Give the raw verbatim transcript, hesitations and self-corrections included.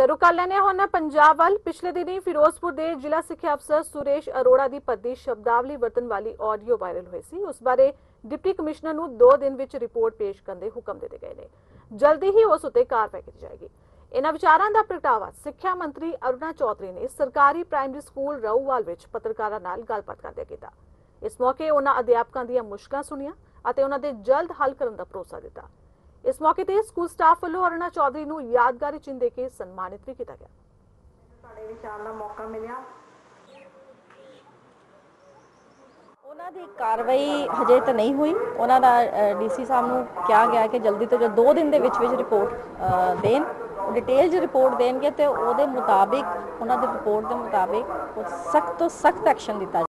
ਤੇ ਰੁਕ ਕਰ ਲੈਣੇ ਹੁਣ ਪੰਜਾਬ ਵੱਲ। ਪਿਛਲੇ ਦਿਨੀ ਫਿਰੋਜ਼ਪੁਰ ਦੇ ਜ਼ਿਲ੍ਹਾ ਸਿੱਖਿਆ ਅਫਸਰ ਸੁਰੇਸ਼ ਅਰੋੜਾ ਦੀ ਪੱਦੀ ਸ਼ਬਦਾਵਲੀ ਵਰਤਣ ਵਾਲੀ ਆਡੀਓ ਵਾਇਰਲ ਹੋਈ ਸੀ। ਉਸ ਬਾਰੇ ਡਿਪਟੀ ਕਮਿਸ਼ਨਰ ਨੂੰ ਦੋ ਦਿਨ ਵਿੱਚ ਰਿਪੋਰਟ ਪੇਸ਼ ਕਰਨ ਦੇ ਹੁਕਮ ਦਿੱਤੇ ਗਏ ਨੇ। ਜਲਦੀ ਹੀ ਉਸ ਉੱਤੇ ਕਾਰਵਾਈ ਕੀਤੀ ਜਾਏਗੀ। ਇਹਨਾਂ ਵਿਚਾਰਾਂ ਦਾ ਪ੍ਰਗਟਾਵਾ ਸਿੱਖਿਆ ਮੰਤਰੀ ਅਰੁਣਾ ਚੌਧਰੀ ਨੇ ਸਰਕਾਰੀ ਪ੍ਰਾਇਮਰੀ ਸਕੂਲ ਰਊਵਾਲ ਵਿੱਚ ਪੱਤਰਕਾਰਾਂ ਨਾਲ ਗੱਲਬਾਤ ਕਰਦਿਆਂ ਕੀਤਾ। ਇਸ ਮੌਕੇ ਉਹਨਾਂ ਅਧਿਆਪਕਾਂ ਦੀਆਂ ਮੁਸ਼ਕਲਾਂ ਸੁਣੀਆਂ ਅਤੇ ਉਹਨਾਂ ਦੇ ਜਲਦ ਹੱਲ ਕਰਨ ਦਾ ਭਰੋਸਾ ਦਿੱਤਾ। इस मौके ते स्कूल स्टाफ वालों अरुणा चौधरी नूं यादगारी चिन्ह दे के सन्मानित भी किया गया। साडे विचार दा मौका मिलिया। ਉਹਨਾਂ ਦੀ ਕਾਰਵਾਈ ਹਜੇ ਤਾਂ ਨਹੀਂ ਹੋਈ। ਉਹਨਾਂ ਦਾ ਡੀਸੀ ਸਾਹਿਬ ਨੂੰ ਕਿਹਾ ਗਿਆ ਕਿ ਜਲਦੀ ਤੋਂ ਜਲਦੀ ਦੋ ਦਿਨ ਦੇ ਵਿੱਚ ਵਿੱਚ ਰਿਪੋਰਟ ਦੇਣ, ਡਿਟੇਲ ਚ ਰਿਪੋਰਟ ਦੇਣਗੇ ਤੇ ਉਹਦੇ ਮੁਤਾਬਿਕ ਉਹਨਾਂ ਦੀ ਰਿਪੋਰਟ ਦੇ ਮੁਤਾਬਿਕ ਸਖਤ ਤੋਂ ਸਖਤ ਐਕਸ਼ਨ ਦਿੱਤਾ